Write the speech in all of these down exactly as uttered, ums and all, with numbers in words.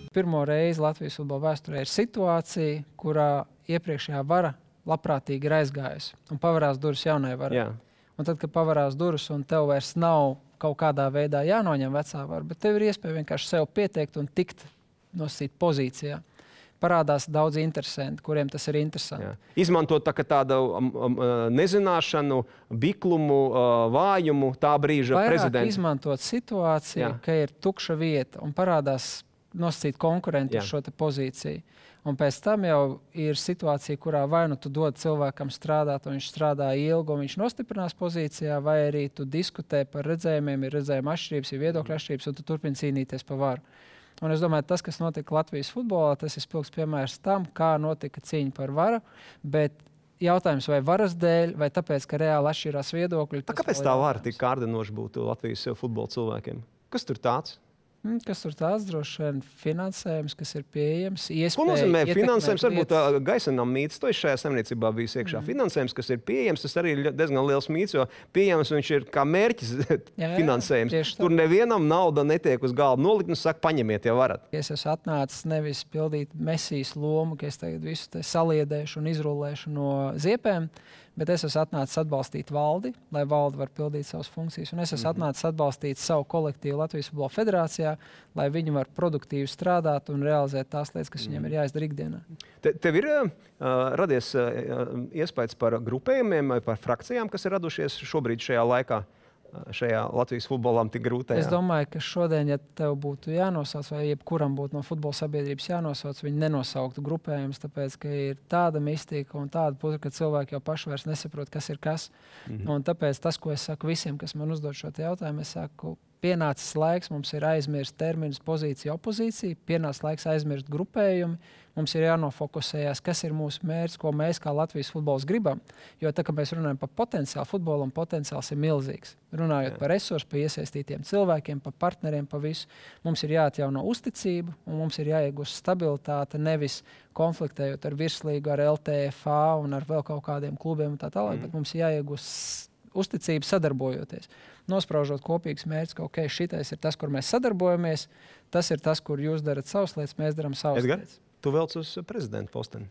Pirmo reizi Latvijas futbola vēsturē ir situācija, kurā iepriekšējā vara labprātīgi ir aizgājusi un pavarās durvis jaunai varai. Jā. Un tad, kad pavarās durvis un tev vairs nav kaut kādā veidā jānoņem vecā vara, bet tev ir iespēja vienkārši sev pieteikt un tikt nosīt pozīcijā. Parādās daudz interesanti, kuriem tas ir interesanti. Jā. Izmantot tā, tādu um, um, nezināšanu, biklumu, uh, vājumu tā brīža Vairāk prezidenta. Izmantot situāciju, Jā. ka ir tukša vieta un parādās nosacīt konkurentu uz šo te pozīciju. Un pēc tam jau ir situācija, kurā vai nu tu dod cilvēkam strādāt, un viņš strādā ilgi, un viņš nostiprinās pozīcijā, vai arī tu diskutē par redzējumiem, ir redzējuma atšķirības, ir viedokļa atšķirības, un tu turpini cīnīties par varu. Un es domāju, tas, kas notika Latvijas futbolā, tas ir spilgts piemērs tam, kā notika cīņa par varu, bet jautājums vai varas dēļ, vai tāpēc, ka reāli atšķirās viedokļi. Tā, kāpēc tā vara tik kārdinoši būtu Latvijas futbola cilvēkiem? Kas tur tāds? Kas tur tāds? Droši vien finansējums, kas ir pieejams. Ko nozīmē finansējums? Varbūt Gaisenam mīts, to es šajā saimniecībā bijis iekšā. Mm. Finansējums, kas ir pieejams, tas arī ir diezgan liels mīts, jo pieejams viņš ir kā mērķis jā, finansējums. Jā, tur nevienam nauda netiek uz galda nolikt un saka, paņemiet, ja varat. Es esmu atnācis nevis pildīt Mesijas lomu, ka es tagad visu te saliedēšu un izrullēšu no ziepēm, bet es esmu atnācis atbalstīt valdi, lai valde var pildīt savas funkcijas. Un es esmu mm-hmm. atnācis atbalstīt savu kolektīvu Latvijas Futbola Federācijā, lai viņi var produktīvi strādāt un realizēt tās lietas, kas viņiem ir jāizdara ikdienā. Te, tev ir uh, radies uh, iespējas par grupējumiem vai par frakcijām, kas ir radušies šobrīd šajā laikā? Šajā Latvijas futbolam tik grūtajā? Es domāju, ka šodien, ja tev būtu jānosauc, vai jebkuram būtu no futbola sabiedrības jānosauc, viņi nenosauktu grupējumus, tāpēc, ka ir tāda mistika un tāda putra, ka cilvēki jau paši vairs nesaprot, kas ir kas. Mm-hmm. Un tāpēc tas, ko es saku visiem, kas man uzdod šo jautājumu, es saku, pienācis laiks, mums ir aizmirst terminus pozīcija, opozīcija, pienācis laiks aizmirst grupējumi, mums ir jānofokusējās, kas ir mūsu mērķis, ko mēs kā Latvijas futbols gribam. Jo tā, ka mēs runājam par potenciālu, futbolam potenciāls ir milzīgs. Runājot Jā. par resursu, par iesaistītiem cilvēkiem, par partneriem, par visu, mums ir jāatjauno uzticību un mums ir jāiegūst stabilitāte, nevis konfliktējot ar virslīgu, ar L T F A un ar vēl kaut kādiem klubiem un tā tālāk, mm. bet mums ir jāiegūst uzticību sadarbojoties. Nospraužot kopīgs mērķis, ka okay, šitais ir tas, kur mēs sadarbojamies, tas ir tas, kur jūs darat savas lietas, mēs daram savas Edgar, lietas. Tu velc uz prezidenta posteni?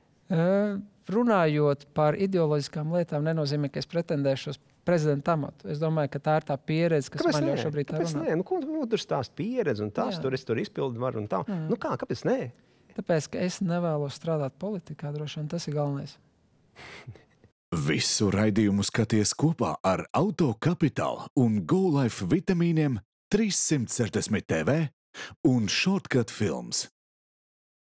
Uh, runājot par ideoloģiskām lietām, nenozīmē, ka es pretendēšu uz prezidenta amatu. Es domāju, ka tā ir tā pieredze, kas kāpēc man jau šobrīd tā runā. Nē? Nu, ko nu, tur stāst pieredze un tās, tur es tur izpildu varu un tā. Mm. Nu kā, kāpēc nē? Tāpēc, ka es nevēlos strādāt politikā, droši vien tas ir galvenais. Visu raidījumu skaties kopā ar Auto Capital un GoLife vitamīniem trīssimt sešdesmit T V un Shortcut Films.